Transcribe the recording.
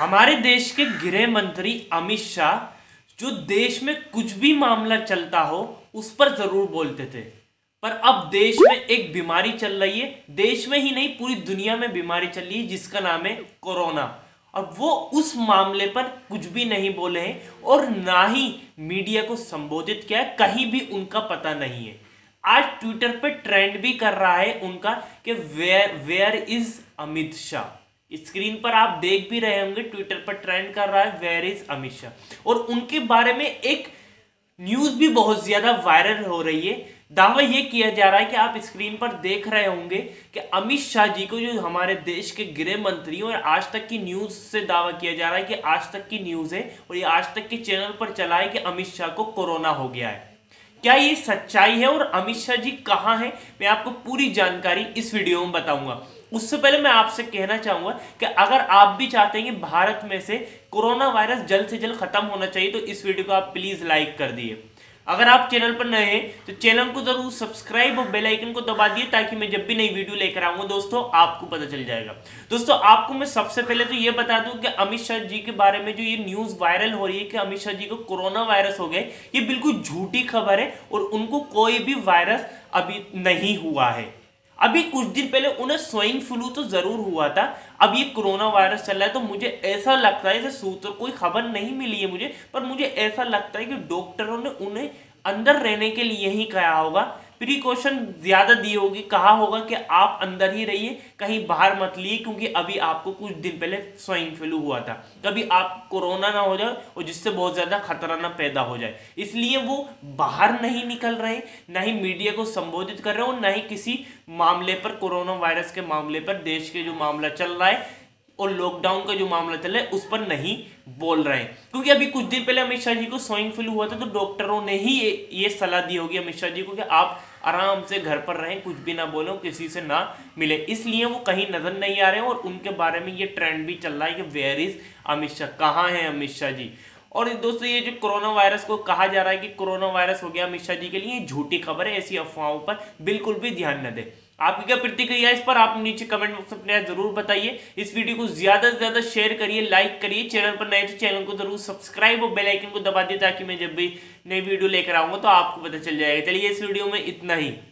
हमारे देश के गृह मंत्री अमित शाह जो देश में कुछ भी मामला चलता हो उस पर जरूर बोलते थे, पर अब देश में एक बीमारी चल रही है। देश में ही नहीं, पूरी दुनिया में बीमारी चल रही है जिसका नाम है कोरोना। और वो उस मामले पर कुछ भी नहीं बोले हैं और ना ही मीडिया को संबोधित किया है, कहीं भी उनका पता नहीं है। आज ट्विटर पे ट्रेंड भी कर रहा है उनका कि where is Amit Shah. Screen पर आप देख भी रहे होंगे, ट्विटर पर ट्रेंड कर रहा है वेयर इज अमित शाह। और उनके बारे में एक न्यूज भी बहुत ज्यादा वायरल हो रही है। दावा यह किया जा रहा है कि आप स्क्रीन पर देख रहे होंगे कि अमित शाह जी को, जो हमारे देश के गृह मंत्री, और आज तक की न्यूज से दावा किया जा रहा है कि आज तक की न्यूज है और ये आज तक के चैनल पर चला है कि अमित शाह को कोरोना हो गया है। क्या ये सच्चाई है और अमित शाह जी कहां हैं, मैं आपको पूरी जानकारी इस वीडियो में बताऊंगा। उससे पहले मैं आपसे कहना चाहूंगा कि अगर आप भी चाहते हैं कि भारत में से कोरोना वायरस जल्द से जल्द खत्म होना चाहिए तो इस वीडियो को आप प्लीज लाइक कर दिए। अगर आप चैनल पर नए हैं तो चैनल को जरूर सब्सक्राइब और बेल आइकन को दबा दिए ताकि मैं जब भी नई वीडियो लेकर आऊंगा दोस्तों आपको पता चल जाएगा। दोस्तों आपको मैं सबसे पहले तो ये बता दूं कि अमित शाह जी के बारे में जो ये न्यूज वायरल हो रही है कि अमित शाह जी को कोरोना वायरस हो गए, ये बिल्कुल झूठी खबर है और उनको कोई भी वायरस अभी नहीं हुआ है। अभी कुछ दिन पहले उन्हें स्वाइन फ्लू तो जरूर हुआ था, अब ये कोरोना वायरस चल रहा है। तो मुझे ऐसा लगता है, जैसे सूत्र कोई खबर नहीं मिली है मुझे, पर मुझे ऐसा लगता है कि डॉक्टरों ने उन्हें अंदर रहने के लिए ही कहा होगा, प्रिकॉशन ज्यादा दी होगी, कहा होगा कि आप अंदर ही रहिए, कहीं बाहर मत लिए, क्योंकि अभी आपको कुछ दिन पहले स्वाइन फ्लू हुआ था, कभी आप कोरोना ना हो जाए और जिससे बहुत ज्यादा खतरा ना पैदा हो जाए। इसलिए वो बाहर नहीं निकल रहे, ना ही मीडिया को संबोधित कर रहे और ना ही किसी मामले पर, कोरोना वायरस के मामले पर, देश के जो मामला चल रहा है और लॉकडाउन का जो मामला चल रहा है उस पर नहीं बोल रहे हैं। क्योंकि अभी कुछ दिन पहले अमित शाह जी को स्वाइन फ्लू हुआ था तो डॉक्टरों ने ही ये सलाह दी होगी अमित शाह जी को कि आप आराम से घर पर रहें, कुछ भी ना बोलो, किसी से ना मिले। इसलिए वो कहीं नजर नहीं आ रहे हैं और उनके बारे में ये ट्रेंड भी चल रहा है कि वेयर इज अमित शाह, कहाँ है अमित शाह जी। और दोस्तों ये जो कोरोना वायरस को कहा जा रहा है कि कोरोना वायरस हो गया अमित शाह जी के लिए, झूठी खबर है। ऐसी अफवाहों पर बिल्कुल भी ध्यान न दें। आपकी क्या प्रतिक्रिया इस पर आप नीचे कमेंट बॉक्स में अपने जरूर बताइए। इस वीडियो को ज्यादा से ज्यादा शेयर करिए, लाइक करिए। चैनल पर नए तो चैनल को जरूर सब्सक्राइब और बेल आइकन को दबा दिए ताकि मैं जब भी नई वीडियो लेकर आऊंगा तो आपको पता चल जाएगा। चलिए इस वीडियो में इतना ही।